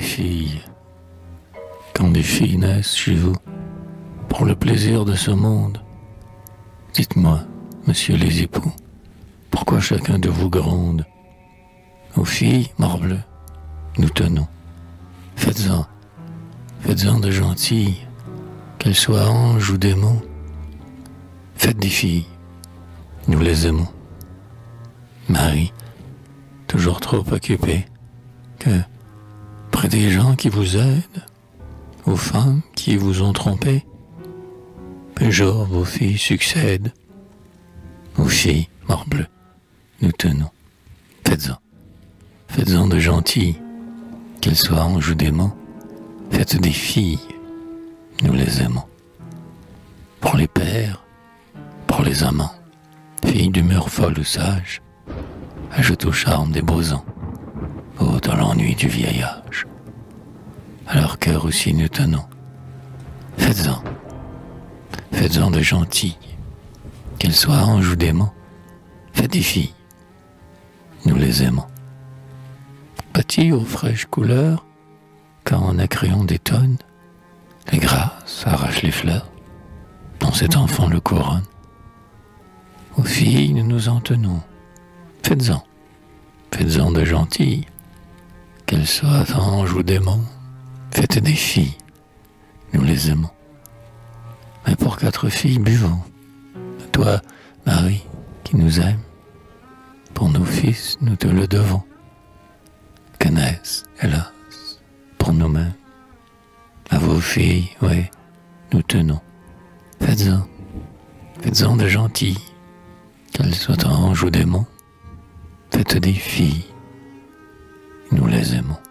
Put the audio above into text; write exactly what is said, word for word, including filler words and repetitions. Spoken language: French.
filles. Quand des filles naissent chez vous, pour le plaisir de ce monde, dites-moi, messieurs les époux, pourquoi chacun de vous gronde? Aux filles, morbleu, nous tenons. Faites-en, faites-en de gentilles, qu'elles soient anges ou démons. Faites des filles, nous les aimons. Marie, toujours trop occupée, que près des gens qui vous aident, aux femmes qui vous ont trompé, un jour vos filles succèdent. Aux filles, morbleu, nous tenons. Faites-en, faites-en de gentilles, qu'elles soient anges ou démons. Faites des filles, nous les aimons. Pour les pères, pour les amants, filles d'humeur folle ou sage, ajoute au charme des beaux ans, ô dans l'ennui du vieil âge. À leur cœur aussi nous tenons. Faites-en, faites-en de gentilles, qu'elles soient anges ou démons. Faites des filles, nous les aimons. Bâties aux fraîches couleurs, quand en accréant des tonnes, les grâces arrachent les fleurs, dont cet enfant le couronne. Aux filles, nous nous en tenons. Faites-en, faites-en de gentilles, qu'elles soient anges ou démons. Faites des filles, nous les aimons. Mais pour quatre filles, buvons. Toi, Marie, qui nous aime, pour nos fils, nous te le devons. Que naissent, hélas, pour nous-mêmes. À vos filles, oui, nous tenons. Faites-en, faites-en de gentilles, qu'elles soient anges ou démons. Faites des filles, nous les aimons.